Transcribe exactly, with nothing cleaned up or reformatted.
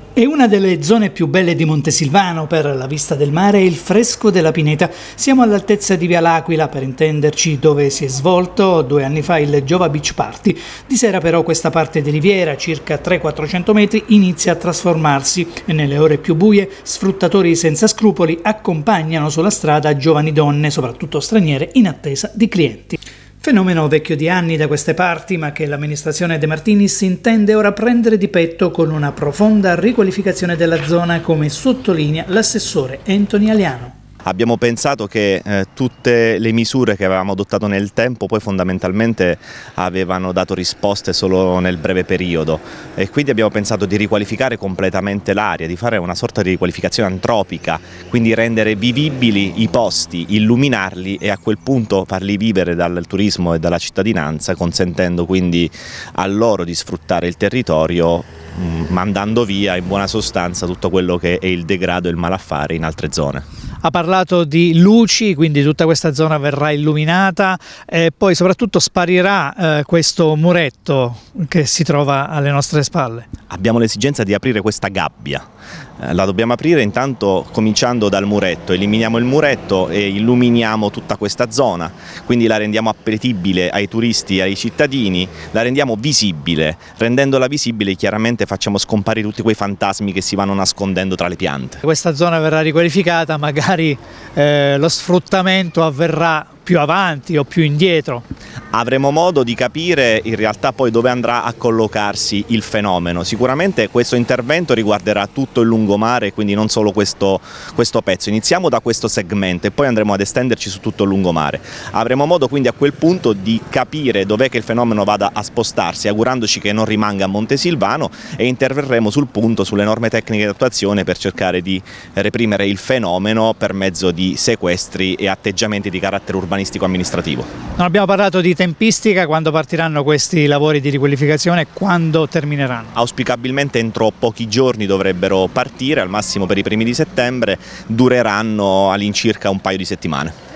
E una delle zone più belle di Montesilvano per la vista del mare è il Fresco della Pineta. Siamo all'altezza di Via L'Aquila, per intenderci, dove si è svolto due anni fa il Giova Beach Party. Di sera però questa parte di riviera, circa trecento quattrocento metri, inizia a trasformarsi e nelle ore più buie sfruttatori senza scrupoli accompagnano sulla strada giovani donne, soprattutto straniere, in attesa di clienti. Fenomeno vecchio di anni da queste parti, ma che l'amministrazione De Martinis intende ora prendere di petto con una profonda riqualificazione della zona, come sottolinea l'assessore Anthony Aliano. Abbiamo pensato che eh, tutte le misure che avevamo adottato nel tempo poi fondamentalmente avevano dato risposte solo nel breve periodo e quindi abbiamo pensato di riqualificare completamente l'area, di fare una sorta di riqualificazione antropica, quindi rendere vivibili i posti, illuminarli e a quel punto farli vivere dal turismo e dalla cittadinanza, consentendo quindi a loro di sfruttare il territorio, mh, mandando via in buona sostanza tutto quello che è il degrado e il malaffare in altre zone. Ha parlato di luci, quindi tutta questa zona verrà illuminata e poi soprattutto sparirà eh, questo muretto che si trova alle nostre spalle. Abbiamo l'esigenza di aprire questa gabbia, eh, la dobbiamo aprire intanto cominciando dal muretto, eliminiamo il muretto e illuminiamo tutta questa zona, quindi la rendiamo appetibile ai turisti e ai cittadini, la rendiamo visibile, rendendola visibile chiaramente facciamo scomparire tutti quei fantasmi che si vanno nascondendo tra le piante. Questa zona verrà riqualificata, magari eh, lo sfruttamento avverrà più avanti o più indietro. Avremo modo di capire in realtà poi dove andrà a collocarsi il fenomeno. Sicuramente questo intervento riguarderà tutto il lungomare, quindi non solo questo, questo pezzo. Iniziamo da questo segmento e poi andremo ad estenderci su tutto il lungomare. Avremo modo quindi a quel punto di capire dov'è che il fenomeno vada a spostarsi, augurandoci che non rimanga a Montesilvano, e interverremo sul punto sulle norme tecniche di attuazione per cercare di reprimere il fenomeno per mezzo di sequestri e atteggiamenti di carattere urbanistico amministrativo. Non abbiamo parlato di tempistica, quando partiranno questi lavori di riqualificazione e quando termineranno? Auspicabilmente entro pochi giorni dovrebbero partire, al massimo per i primi di settembre, dureranno all'incirca un paio di settimane.